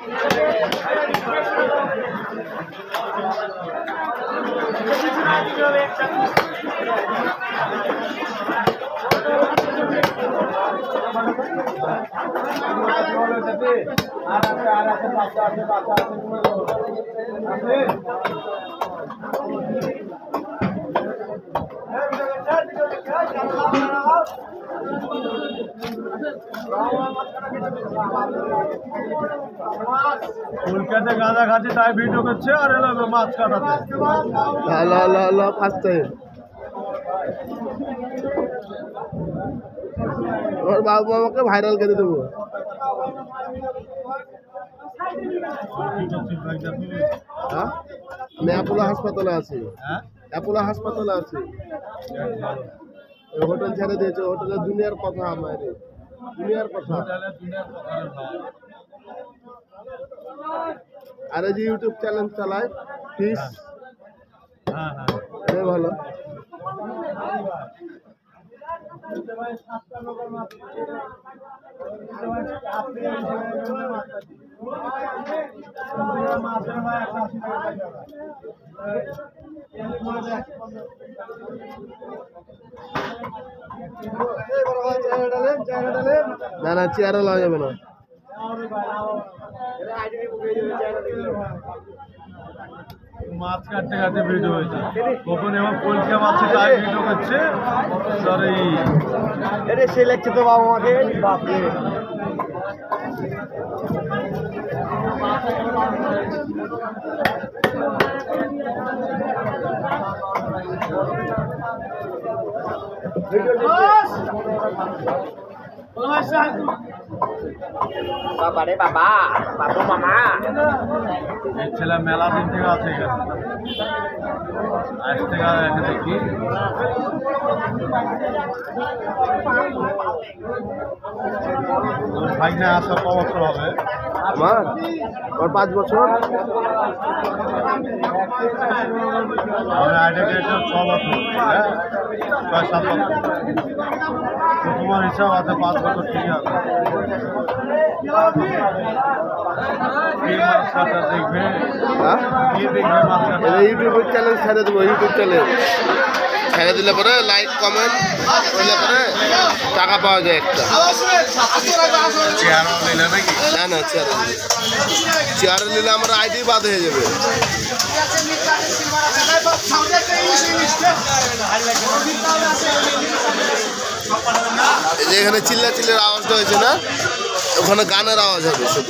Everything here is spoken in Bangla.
কলকাতা গাঁদা খাচ্ছে তাই ভিডিও করছে আর এলো মাছ কাটাতে ফার্স্ট টাইম ওর বাবু আমাকে ভাইরাল করে দেবো। হ্যাঁ আমি অ্যাপোলো হাসপাতালে আছি। অ্যাপোলো হাসপাতালে আছি। হোটেল ছেড়ে দিয়েছে। হোটেলে দুনিয়ার কথা আমার দুনিয়ার কথা। আর এই যে ইউটিউব চ্যানেল চালায় ফিস ভালো। না না চেয়ারে লওয়া যাবে না। মাছ কাটতে কাটতে ভিডিও হয়েছে কখন এবার কলকা মাছ তাই ভিডিও করছে সরি সে লাগছে তো বাবু আমাকে বাপরে। বাবা রে বাবা বাবু মামা ছেলে মেলা দিন থেকে আছে এখানে আজ থেকে এখানে দেখি ভাই না আসা ক বছর হবে? আমার 5 বছর। আইডিয়া 6 বছর 6-7 বছর তোমার হিসাব আছে 5 বছর ঠিক আছে। দেখবে ইউটিউব চ্যানেল ছেড়ে দেবো। ইউটিউব চ্যানেল ছেড়ে দিলে পরে লাইক কমেন্ট করলে পরে টাকা পাওয়া যায় একটা। না না চেয়ারে নিলে আমার আইডি বাদ হয়ে যাবে। যেখানে চিল্লা চিল্লার আওয়াজটা হয়েছে না ওখানে গানের আওয়াজ হবে শুধু।